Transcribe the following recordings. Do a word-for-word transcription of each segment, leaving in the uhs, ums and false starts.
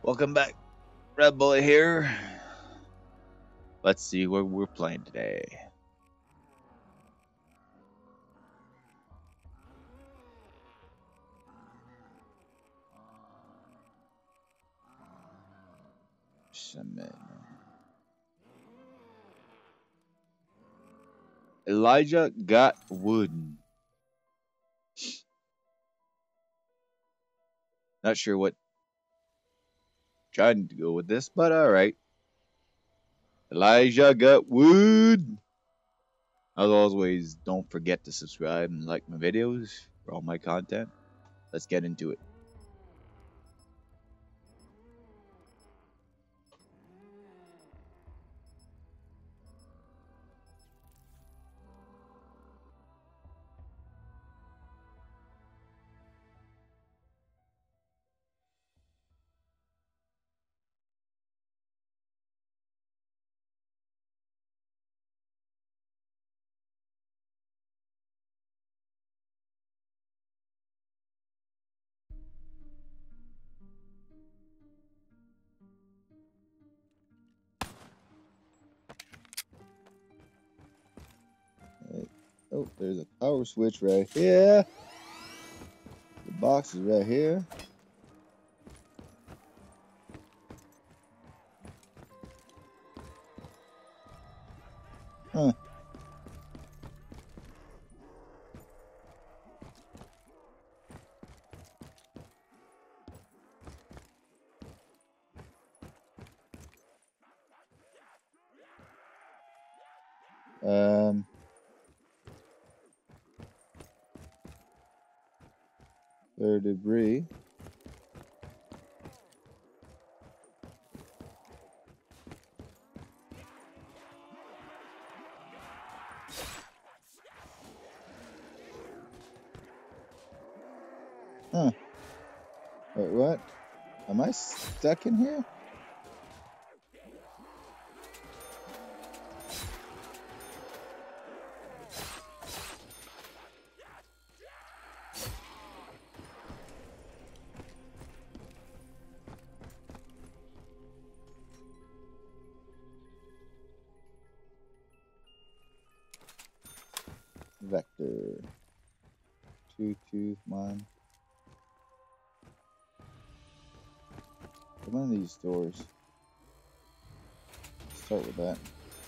Welcome back, Red Bullet here. Let's see what we're playing today. Submit. Elijah got wood. Not sure what trying to go with this, but all right. Elijah got wood. As always, don't forget to subscribe and like my videos for all my content. Let's get into it. Oh, there's a power switch right here. The box is right here. Huh. Um. Their debris. Huh. Wait, what? Am I stuck in here? Vector. Two, two, one. Come on, these doors. Let's start with that.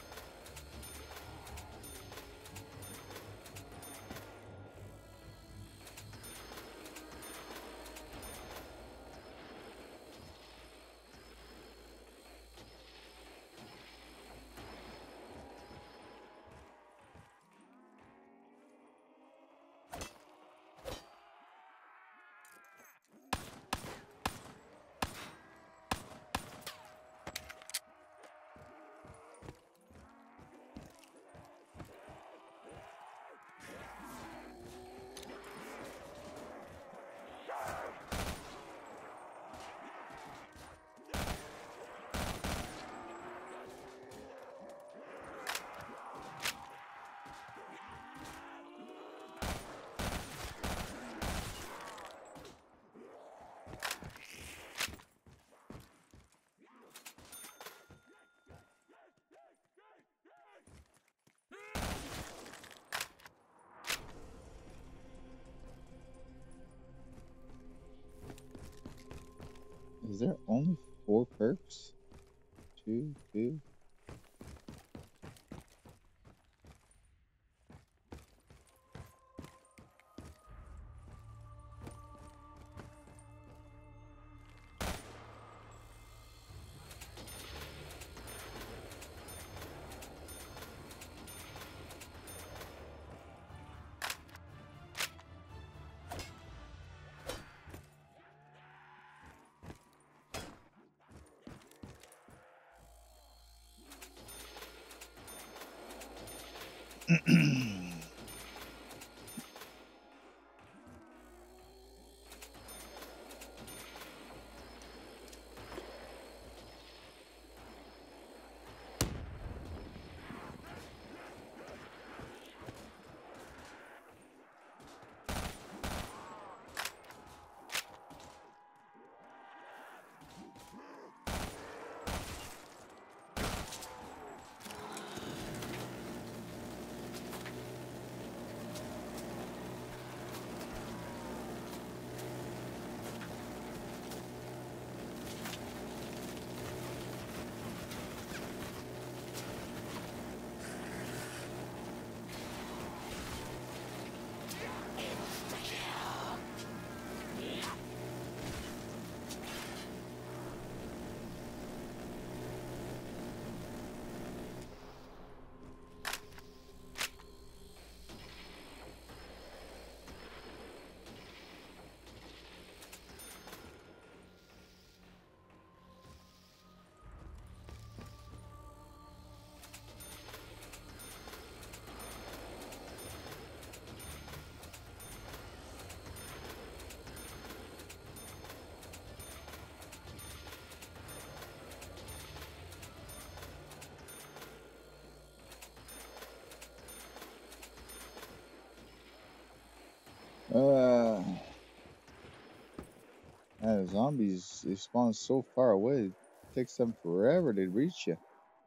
Is there only four perks? Two, two. Yeah, zombies, they spawn so far away. It takes them forever to reach you.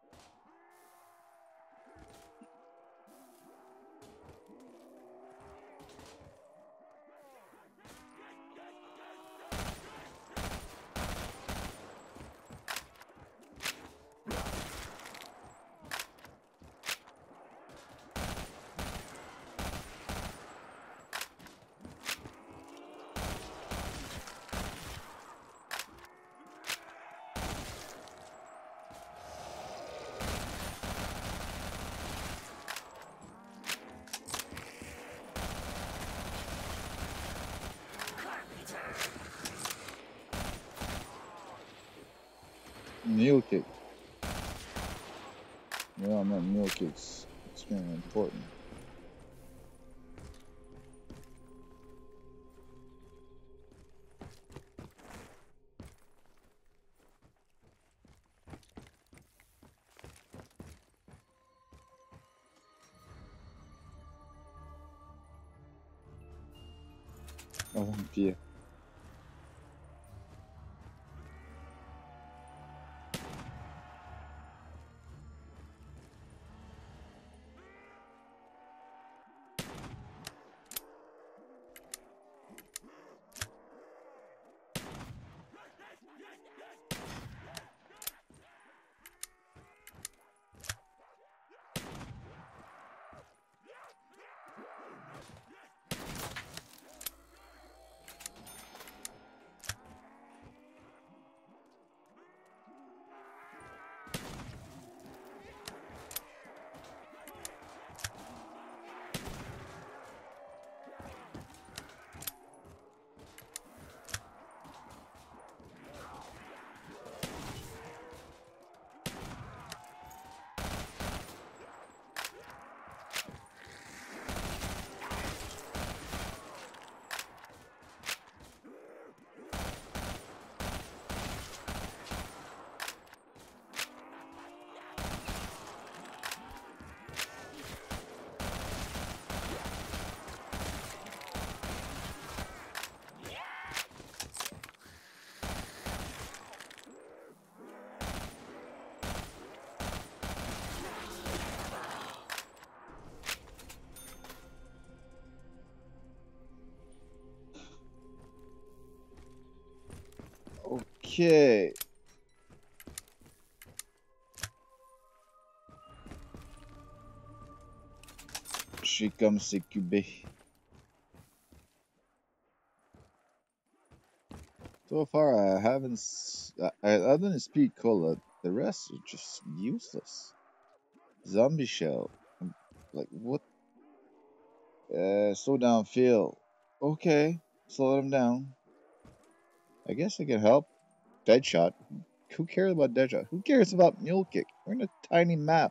Mule kick. Yeah, I meant mule kicks. Extremely important. Olympia. Okay. Je suis comme C Q B. So far, I haven't. s- I, I- other than Speed Cola, the rest are just useless. Zombie Shell. um, Like, what? Uh, slow down, Phil. Okay, slow them down. I guess I can help. Deadshot. Who cares about Deadshot? Who cares about Mule Kick? We're in a tiny map.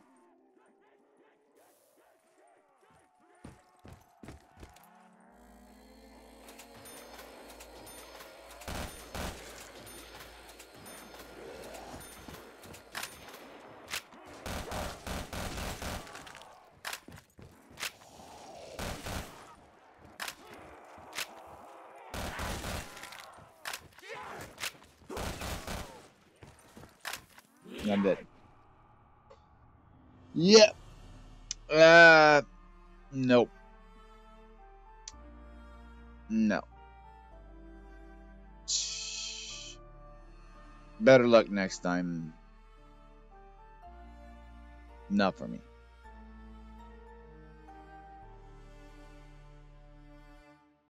I'm dead. Yeah. Uh, nope. No. Better luck next time. Not for me.